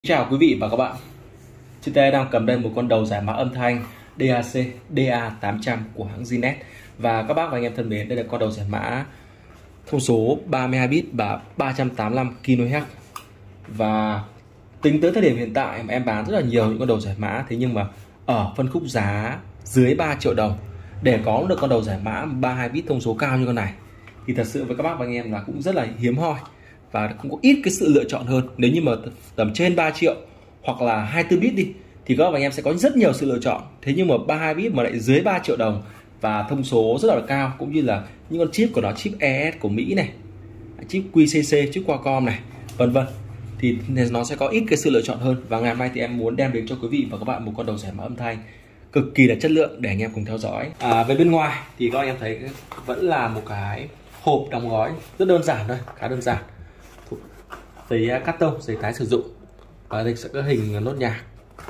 Chào quý vị và các bạn. Trên tay đang cầm đây một con đầu giải mã âm thanh DAC DA800 của hãng Znet. Và các bác và anh em thân mến, đây là con đầu giải mã thông số 32 bit và 385 kHz. Và tính tới thời điểm hiện tại em bán rất là nhiều những con đầu giải mã, thế nhưng mà ở phân khúc giá dưới 3 triệu đồng để có được con đầu giải mã 32 bit thông số cao như con này thì thật sự với các bác và anh em là cũng rất là hiếm hoi và cũng có ít cái sự lựa chọn hơn. Nếu như mà tầm trên 3 triệu hoặc là 24 bit đi thì các bác và anh em sẽ có rất nhiều sự lựa chọn. Thế nhưng mà 32 bit mà lại dưới 3 triệu đồng và thông số rất là cao, cũng như là những con chip của nó, chip ES của Mỹ này, chip QCC, chip Qualcomm này, vân vân, thì nó sẽ có ít cái sự lựa chọn hơn. Và ngày hôm nay thì em muốn đem đến cho quý vị và các bạn một con đầu giải mã âm thanh cực kỳ là chất lượng để anh em cùng theo dõi. Về bên ngoài thì các anh em thấy vẫn là một cái hộp đóng gói rất đơn giản thôi, khá đơn giản, giấy cắt tông, giấy tái sử dụng, và đây sẽ có hình nốt nhạc.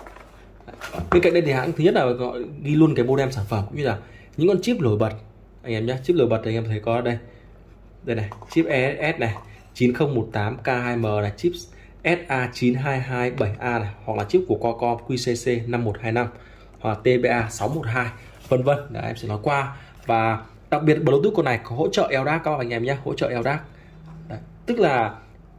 Bên cạnh đây thì hãng thứ nhất là ghi luôn cái modem sản phẩm cũng như là những con chip nổi bật anh em nhé. Chip nổi bật thì anh em thấy có đây này, chip ES này 9018K2M này, chip SA9227A này, hoặc là chip của Qualcomm QCC 5125 hoặc TBA 612, vân vân. Đấy, em sẽ nói qua. Và đặc biệt Bluetooth con này có hỗ trợ LDAC các anh em nhé, hỗ trợ LDAC. Đấy, tức là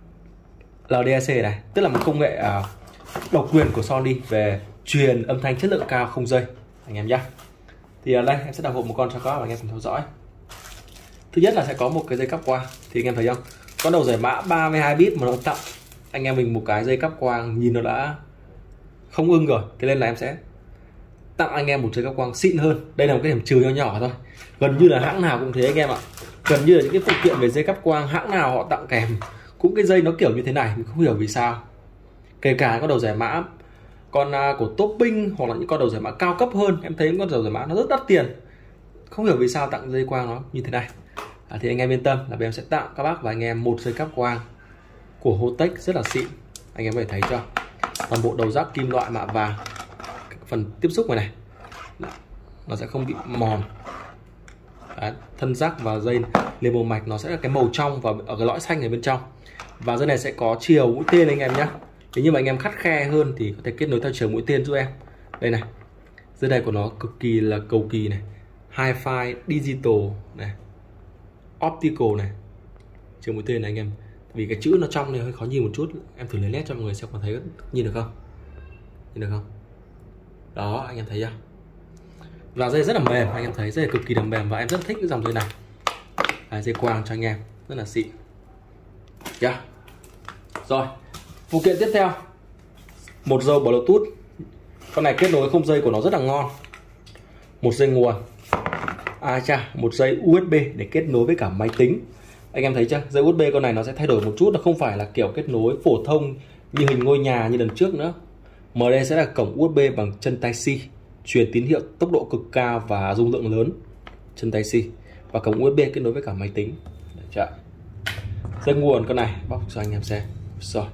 LDAC này, tức là một công nghệ độc quyền của Sony về truyền âm thanh chất lượng cao không dây anh em nhé. Thì ở đây em sẽ đặt hộp một con cho các bạn anh em cùng theo dõi. Thứ nhất là sẽ có một cái dây cáp quang, thì anh em thấy không, con đầu giải mã 32 bit mà nó tặng anh em mình một cái dây cáp quang nhìn nó đã không ưng rồi, thế nên là em sẽ tặng anh em một dây cáp quang xịn hơn. Đây là một cái điểm trừ nhỏ nhỏ thôi, gần như là hãng nào cũng thế anh em ạ, gần như là những cái phụ kiện về dây cáp quang hãng nào họ tặng kèm cũng cái dây nó kiểu như thế này, mình không hiểu vì sao. Kể cả con đầu giải mã con của Topping hoặc là những con đầu giải mã cao cấp hơn, em thấy con đầu giải mã nó rất đắt tiền, không hiểu vì sao tặng dây quang nó như thế này. Thì anh em yên tâm là bên em sẽ tặng các bác và anh em một dây cáp quang của Hotech rất là xịn. Anh em có thể thấy cho toàn bộ đầu rắc kim loại mạ vàng, phần tiếp xúc này nó sẽ không bị mòn. Đấy, thân rắc và dây lên bộ mạch nó sẽ là cái màu trong và ở cái lõi xanh ở bên trong. Và dây này sẽ có chiều mũi tên anh em nhé. Nếu như mà anh em khắt khe hơn thì có thể kết nối theo chiều mũi tên giúp em. Đây này, dây này của nó cực kỳ là cầu kỳ này, Hi-Fi digital này, optical này, chiều mũi tên này anh em. Vì cái chữ nó trong này hơi khó nhìn một chút, em thử lấy nét cho mọi người xem có thấy nhìn được không, nhìn được không? Đó, anh em thấy chưa? Và dây rất là mềm, anh em thấy dây cực kỳ là mềm và em rất thích cái dòng dây này. Dây quang cho anh em rất là xịn. Yeah. Rồi, phụ kiện tiếp theo, một dây Bluetooth. Con này kết nối không dây của nó rất là ngon. Một dây nguồn, một dây USB để kết nối với cả máy tính. Anh em thấy chưa? Dây USB con này nó sẽ thay đổi một chút, nó không phải là kiểu kết nối phổ thông như hình ngôi nhà như lần trước nữa. Mà đây sẽ là cổng USB bằng chân Type-C, truyền tín hiệu tốc độ cực cao và dung lượng lớn, chân Type-C, và cổng USB kết nối với cả máy tính. Đấy, dây nguồn con này bóc cho anh em xem. Rồi,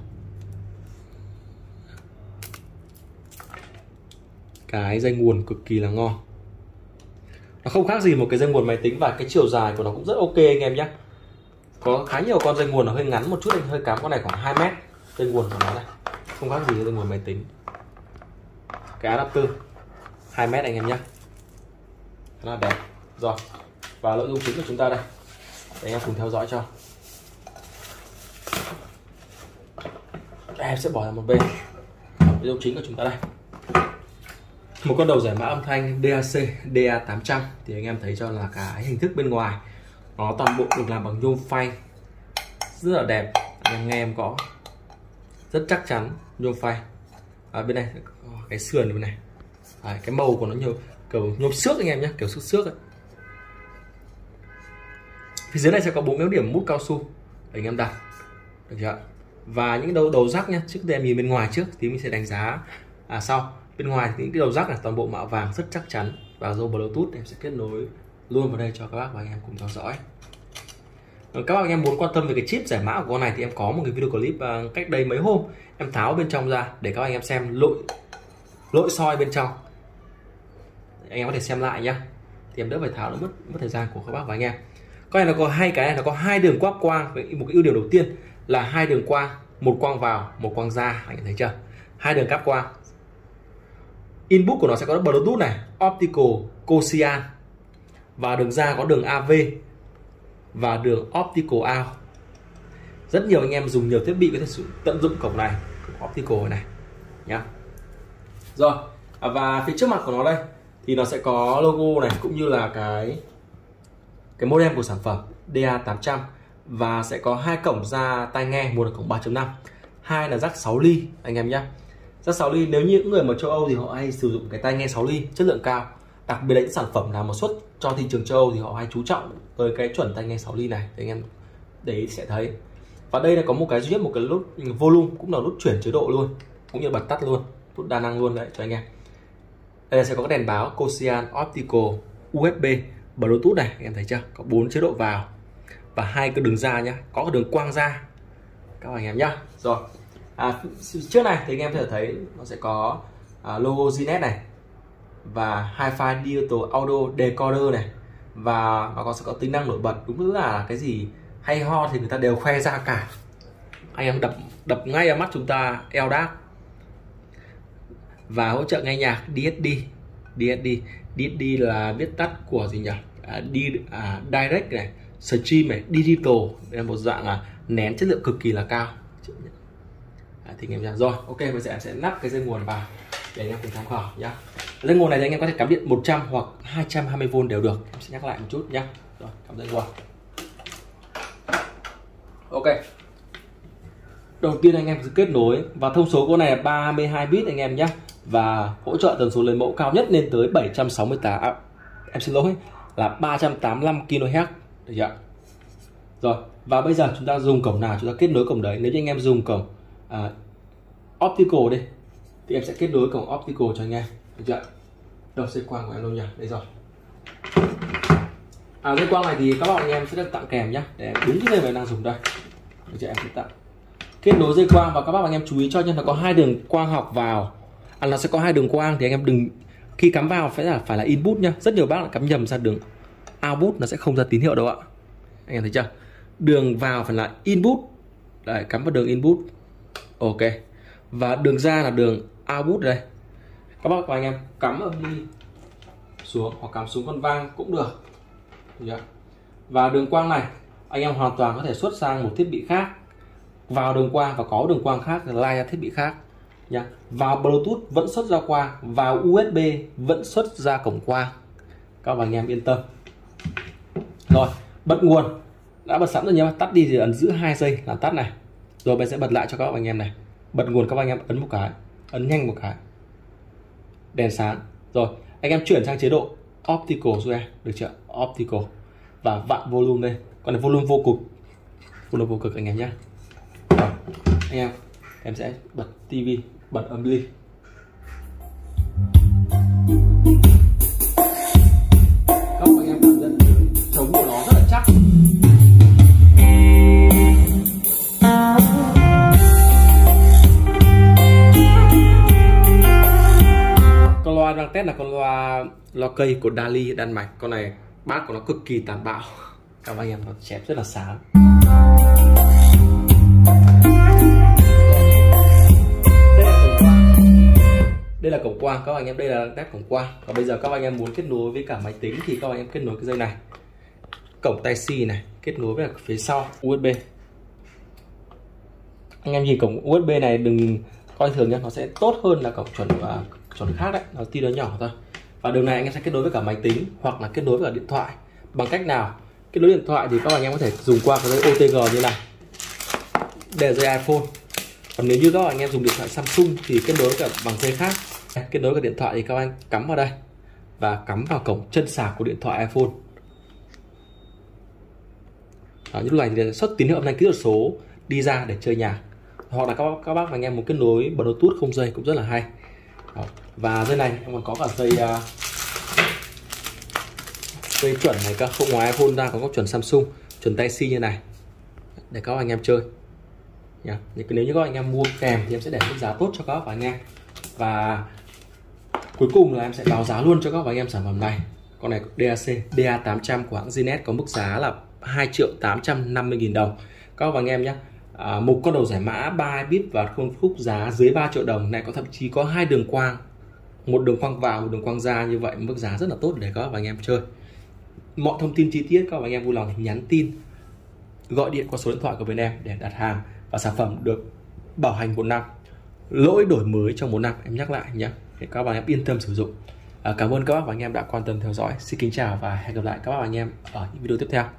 cái dây nguồn cực kỳ là ngon, nó không khác gì một cái dây nguồn máy tính, và cái chiều dài của nó cũng rất ok anh em nhé. Có khá nhiều con dây nguồn nó hơi ngắn một chút, anh hơi cắm, con này khoảng 2 mét dây nguồn của nó này, không khác gì với dây nguồn máy tính. Cái adapter 2 mét anh em nhé, rất là đẹp. Rồi, và nội dung chính của chúng ta đây, để anh em cùng theo dõi cho. Em sẽ bỏ ra một bên. Nội dung chính của chúng ta đây, một con đầu giải mã âm thanh DAC DA800, thì anh em thấy cho là cái hình thức bên ngoài nó toàn bộ được làm bằng nhôm phay rất là đẹp. Anh em nghe em có rất chắc chắn, nhôm phay. Bên này cái sườn bên này, cái màu của nó nhiều kiểu nhôm xước anh em nhé, kiểu xước xước ấy. Phía dưới này sẽ có 4 miếng điểm mút cao su để anh em đặt, được chưa? Và những đầu rắc nhé, trước tiên em nhìn bên ngoài trước thì mình sẽ đánh giá sau. Bên ngoài thì những cái đầu rắc này toàn bộ mạ vàng rất chắc chắn, và dây Bluetooth em sẽ kết nối luôn vào đây cho các bác và anh em cùng theo dõi. Các bác anh em muốn quan tâm về cái chip giải mã của con này thì em có một cái video clip cách đây mấy hôm, em tháo bên trong ra để các anh em xem lội soi bên trong, anh em có thể xem lại nhá, thì em đỡ phải tháo, nó mất thời gian của các bác và anh em. Con này nó có hai cái này, nó có hai đường quang. Một cái ưu điểm đầu tiên là hai đường quang, một quang vào một quang ra, anh thấy chưa? hai đường cáp quang. Input của nó sẽ có Bluetooth này, Optical, Co-Cyan, và đường ra có đường AV và đường Optical out. Rất nhiều anh em dùng nhiều thiết bị có thể tận dụng cổng này, cổng Optical này nhá. Rồi, và phía trước mặt của nó đây thì nó sẽ có logo này cũng như là cái modem của sản phẩm DA800, và sẽ có hai cổng ra tai nghe, một là cổng 3.5, hai là jack 6 ly anh em nhé. Jack 6 ly, nếu như những người mà châu Âu thì họ hay sử dụng cái tai nghe 6 ly chất lượng cao, đặc biệt là những sản phẩm nào mà xuất cho thị trường châu Âu thì họ hay chú trọng tới cái chuẩn tai nghe 6 ly này, thì anh em để ý sẽ thấy. Và đây là có một cái duy nhất, một cái nút volume, cũng là nút chuyển chế độ luôn, cũng như bật tắt luôn, nút đa năng luôn đấy cho anh em. Đây sẽ có cái đèn báo Co-Cyan, Optical, USB, Bluetooth này, anh em thấy chưa? Có 4 chế độ vào và hai cái đường ra nhá, có cái đường quang ra các anh em nhá. Rồi, trước này thì anh em có thể thấy nó sẽ có logo Gnet này và Hi-Fi Digital Audio Decoder này, và nó sẽ có tính năng nổi bật, đúng là cái gì hay ho thì người ta đều khoe ra cả. Anh em đập ngay vào mắt chúng ta LDAC, và hỗ trợ nghe nhạc DSD là viết tắt của gì nhỉ? Direct này, Stream này, Digital. Đây là một dạng nén chất lượng cực kỳ là cao. Thì anh em nhá. Rồi, ok, bây giờ em sẽ lắp cái dây nguồn vào để anh em cùng tham khảo nhá. Dây nguồn này thì anh em có thể cắm điện 100 hoặc 220V đều được. Em sẽ nhắc lại một chút nhá. Rồi, cắm dây nguồn. Ok. Đầu tiên anh em sẽ kết nối, và thông số của này là 32 bit anh em nhé, và hỗ trợ tần số lấy mẫu cao nhất lên tới 768, em xin lỗi, là 385 kHz, được chưa? Rồi, và bây giờ chúng ta dùng cổng nào chúng ta kết nối cổng đấy. Nếu như anh em dùng cổng Optical đi thì em sẽ kết nối cổng Optical cho anh em, được chưa? Đâu dây quang của em đâu nhỉ? Đây rồi. Dây quang này thì các bạn anh em sẽ được tặng kèm nhé, để đúng cái này mình đang dùng đây, được chưa? Em sẽ tặng kết nối dây quang, và các bác anh em chú ý cho, nhưng nó có hai đường quang học vào, nó sẽ có hai đường quang, thì anh em đừng khi cắm vào phải là input nhá. Rất nhiều bác lại cắm nhầm ra đường output, nó sẽ không ra tín hiệu đâu ạ. Anh em thấy chưa? Đường vào phải là input, đấy, cắm vào đường input, ok, và đường ra là đường output đây. Các bác và anh em cắm âm ly xuống hoặc cắm xuống con vang cũng được, và đường quang này anh em hoàn toàn có thể xuất sang một thiết bị khác, vào đường quang và có đường quang khác là ra thiết bị khác nhá. Vào Bluetooth vẫn xuất ra quang, vào USB vẫn xuất ra cổng quang, các bạn anh em yên tâm. Rồi, bật nguồn đã bật sẵn rồi nhá, tắt đi thì ấn giữ 2 giây là tắt này. Rồi mình sẽ bật lại cho các bạn anh em này. Bật nguồn các bạn anh em ấn một cái, ấn nhanh một cái, đèn sáng. Rồi anh em chuyển sang chế độ Optical cho em, được chưa? Optical, và vặn volume đây, còn là volume vô cực anh em nhé. Rồi, anh em sẽ bật tivi, bật âm ly. Các anh em cảm nhận trống của nó rất là chắc. Con loa đang test là con loa cây của Dali Đan Mạch. Con này bát của nó cực kỳ tàn bạo, các anh em nó chép rất là sáng. Đây là cổng quang các anh em, đây là test cổng quang. Và bây giờ các anh em muốn kết nối với cả máy tính thì các anh em kết nối cái dây này, cổng tai C này, kết nối với phía sau USB. Anh em nhìn cổng USB này đừng coi thường nhé, nó sẽ tốt hơn là cổng chuẩn khác đấy, nó tí nó nhỏ thôi. Và đường này anh em sẽ kết nối với cả máy tính hoặc là kết nối với cả điện thoại. Bằng cách nào? Kết nối điện thoại thì các anh em có thể dùng qua cái dây OTG như này, để dây iPhone. Còn nếu như các anh em dùng điện thoại Samsung thì kết nối cả bằng dây khác. Kết nối với điện thoại thì các anh cắm vào đây và cắm vào cổng chân sạc của điện thoại iPhone. Như lúc này thì xuất tín hiệu âm thanh kỹ thuật số đi ra để chơi nhạc, hoặc là các bác anh em muốn kết nối Bluetooth không dây cũng rất là hay. Đó. Và dây này em còn có cả dây chuẩn này cơ, không ngoài iPhone ra còn có chuẩn Samsung, chuẩn tai C như này để các anh em chơi. Nếu như các anh em mua kèm thì em sẽ để mức giá tốt cho các anh em. Và cuối cùng là em sẽ báo giá luôn cho các anh em sản phẩm này. Con này DAC DA800 của hãng Gnet có mức giá là 2.850.000 đồng các anh em nhé. một con đầu giải mã 3 bit và phân khúc giá dưới 3 triệu đồng này, có thậm chí có 2 đường quang, một đường quang vào, một đường quang ra, như vậy mức giá rất là tốt để các bạn anh em chơi. Mọi thông tin chi tiết các bạn anh em vui lòng nhắn tin, gọi điện qua số điện thoại của bên em để đặt hàng, và sản phẩm được bảo hành 1 năm, lỗi đổi mới trong 1 năm, em nhắc lại nhé, để các bạn em yên tâm sử dụng. Cảm ơn các bạn anh em đã quan tâm theo dõi. Xin kính chào và hẹn gặp lại các bạn anh em ở những video tiếp theo.